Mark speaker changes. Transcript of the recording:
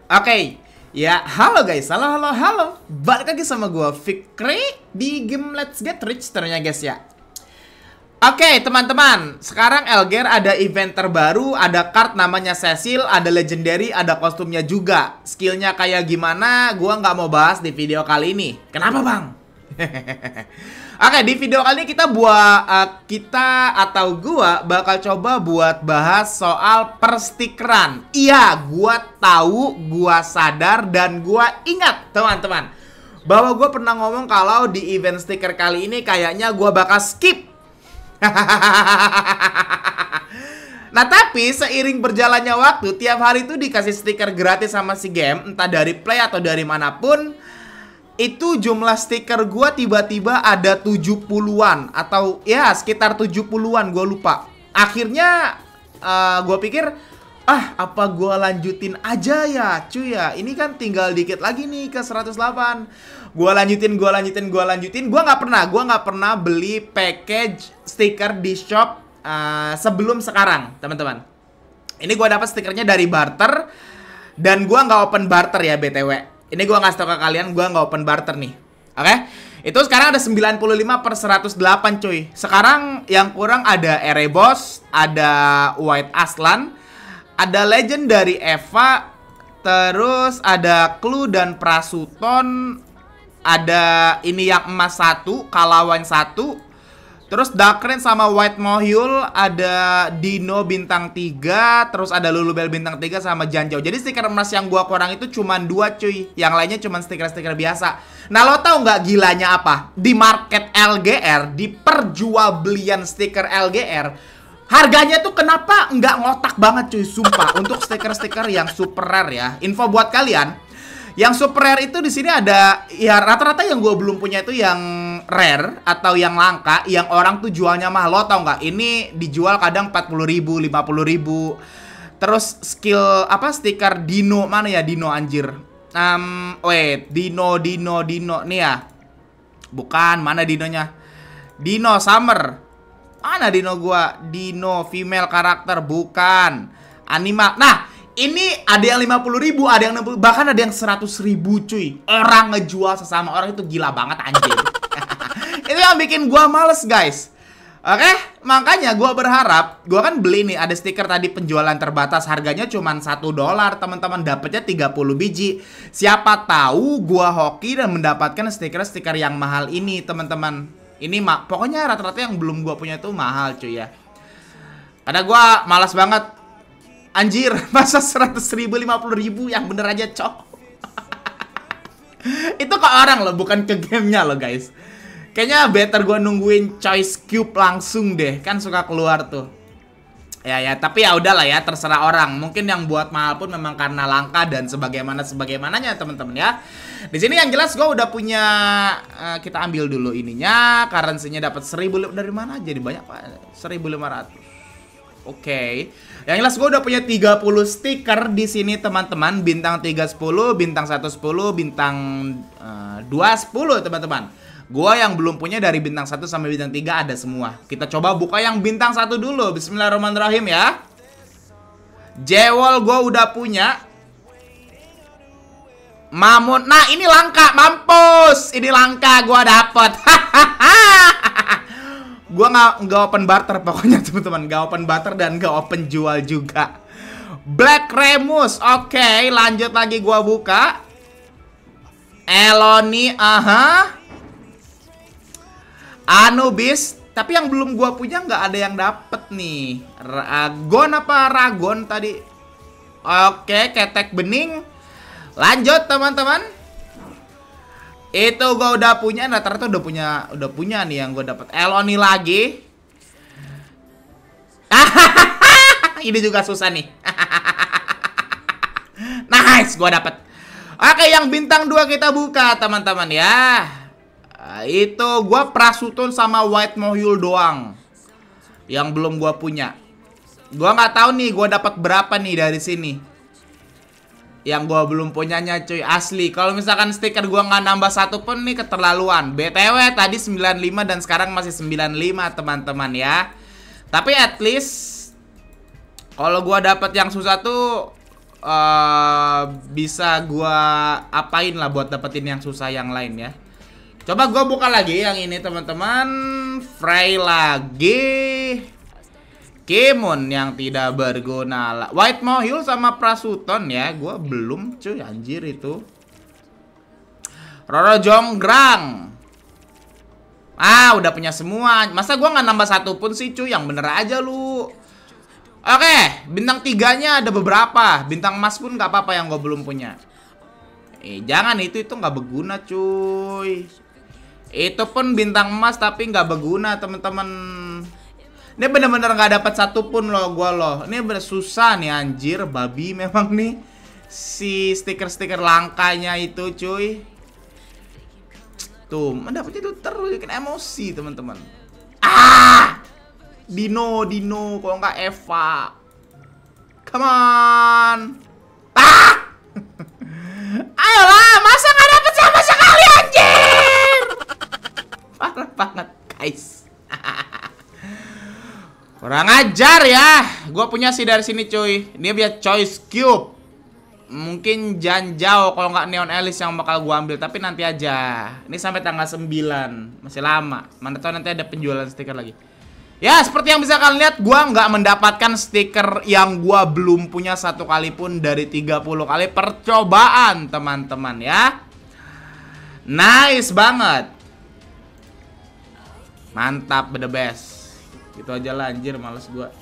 Speaker 1: Oke, ya halo guys, halo. Balik lagi sama gua Fikri di game Let's Get Rich ternyata guys ya. Oke teman-teman, sekarang Elger ada event terbaru, ada card namanya Cecil, ada legendary, ada kostumnya juga. Skillnya kayak gimana, gua nggak mau bahas di video kali ini. Kenapa bang? Oke, di video kali ini gua bakal coba buat bahas soal perstikeran. Iya, gua tahu, gua sadar, dan gua ingat teman-teman bahwa gua pernah ngomong kalau di event stiker kali ini kayaknya gua bakal skip. Nah tapi seiring berjalannya waktu, tiap hari tuh dikasih stiker gratis sama si game, entah dari play atau dari manapun. Itu jumlah stiker gua tiba-tiba ada 70-an atau ya sekitar 70-an, gua lupa. Akhirnya gua pikir apa gua lanjutin aja ya cuy ya. Ini kan tinggal dikit lagi nih ke 108. Gua lanjutin. Gua nggak pernah beli package stiker di shop sebelum sekarang, teman-teman. Ini gua dapat stikernya dari barter dan gua nggak open barter ya BTW. Ini gua ngasih tau ke kalian, gua nggak open barter nih. Oke? Itu sekarang ada 95/108 cuy. Sekarang yang kurang ada Erebos, ada White Aslan, ada Legend dari Eva, terus ada Clue dan Prasuton, ada ini yang emas 1, Kalawan 1, terus Darkren sama White Mohul, ada Dino bintang 3, terus ada Lulubel bintang 3 sama Janjau. Jadi stiker emas yang gua kurang itu cuma 2 cuy. Yang lainnya cuma stiker-stiker biasa. Nah lo tau nggak gilanya apa? Di market LGR, di perjualbelian stiker LGR, harganya tuh kenapa nggak ngotak banget cuy, sumpah. Untuk stiker-stiker yang super rare ya. Info buat kalian, yang super rare itu di sini ada ya rata-rata yang gue belum punya itu yang rare atau yang langka, yang orang tuh jualnya mahal. Lo tau nggak? Ini dijual kadang 40.000, 50.000. Terus skill apa stiker Dino mana ya, Dino anjir. Wait, Dino nih ya. Bukan, mana Dinonya? Dino Summer. Mana Dino gua? Dino female karakter, bukan. Anima. Nah, ini ada yang 50.000, ada yang 60, bahkan ada yang 100.000 cuy. Orang ngejual sesama orang itu gila banget anjir. Itu yang bikin gua males guys. Oke, makanya gua berharap, gua kan beli nih, ada stiker tadi penjualan terbatas, harganya cuma $1 teman-teman, dapatnya 30 biji. Siapa tahu gua hoki dan mendapatkan stiker-stiker yang mahal ini teman-teman. Ini pokoknya rata-rata yang belum gua punya itu mahal cuy ya. Karena gua malas banget. Anjir, masa 100.000, 50.000 yang bener aja cok. Itu ke orang loh, bukan ke gamenya loh guys. Kayaknya better gue nungguin choice cube langsung deh, kan suka keluar tuh. Ya tapi ya udahlah ya, terserah orang. Mungkin yang buat mahal pun memang karena langka dan sebagaimananya teman-teman ya. Di sini yang jelas gue udah punya, kita ambil dulu ininya, currency-nya dapat 1.000 dari mana? Jadi banyak pak, 1.500. Oke. Yang jelas gue udah punya 30 stiker di sini teman-teman. Bintang 3 10, bintang 1 10, bintang 2 10 teman-teman. Gua yang belum punya dari bintang 1 sampai bintang 3 ada semua. Kita coba buka yang bintang 1 dulu. Bismillahirrahmanirrahim ya. Jewel gua udah punya. Mamun. Nah, ini langka, mampus. Ini langka gua dapet. Gua nggak open barter pokoknya teman-teman. Nggak open barter dan nggak open jual juga. Black Remus. Oke, lanjut lagi gua buka. Eloni, Anubis, tapi yang belum gua punya nggak ada yang dapet nih. Ragon apa Ragon tadi? Oke, ketek bening. Lanjut teman-teman. Itu gua udah punya, rata-rata udah punya nih yang gua dapet. Eloni lagi. Ini juga susah nih. Nice, gua dapet. Oke, yang bintang 2 kita buka teman-teman ya. Itu gua Prasuton sama White Mohul doang yang belum gua punya. Gua nggak tahu nih gua dapat berapa nih dari sini. Yang gua belum punyanya cuy, asli. Kalau misalkan stiker gua nggak nambah 1 pun nih keterlaluan. BTW tadi 95 dan sekarang masih 95 teman-teman ya. Tapi at least kalau gua dapat yang susah tuh bisa gua apain lah buat dapetin yang susah yang lain ya. Coba gua buka lagi yang ini teman-teman. Frey lagi. Kemon yang tidak berguna. White Mohil sama Prasuton ya. Gua belum cuy, anjir itu. Roro Jonggrang. Udah punya semua. Masa gua nggak nambah satu pun sih cuy? Yang bener aja lu. Oke, bintang 3-nya ada beberapa. Bintang emas pun nggak apa-apa yang gua belum punya. Jangan itu nggak berguna cuy. Itu pun bintang emas tapi nggak berguna teman-teman. Ini bener-bener nggak dapat satu pun loh gua loh. Ini bener susah nih anjir, babi memang nih si stiker-stiker langkanya itu cuy. Tuh, mendapatnya itu terus bikin emosi teman-teman. Dino, kalau nggak Eva. Come on. Ayolah, masa nggak dapet sama sekali anjir. Parah banget guys. Kurang ajar ya. Gua punya sih dari sini cuy. Dia biar choice cube. Mungkin Janjau kalau nggak Neon Alice yang bakal gua ambil, tapi nanti aja. Ini sampai tanggal 9. Masih lama. Mana tahu nanti ada penjualan stiker lagi. Ya, seperti yang bisa kalian lihat, gua nggak mendapatkan stiker yang gua belum punya satu kali pun dari 30 kali percobaan, teman-teman ya. Nice banget. Mantap, the best. Gitu aja lah anjir, males gua.